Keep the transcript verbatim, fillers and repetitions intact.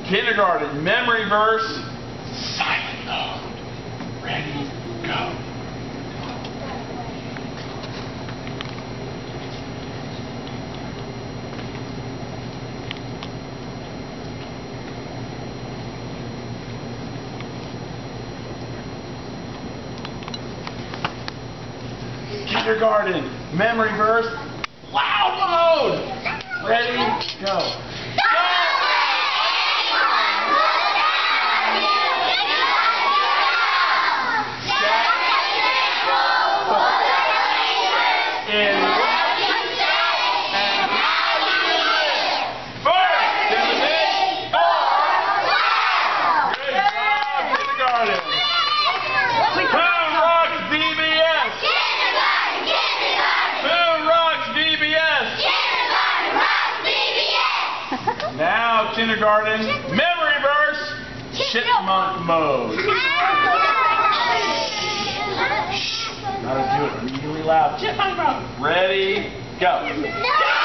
Kindergarten memory verse, silent mode. Ready, go. Kindergarten memory verse, loud mode. Ready, go. Now, kindergarten memory verse, chipmunk mode. Shh, gotta do it really loud. Chipmunk mode. Ready, go.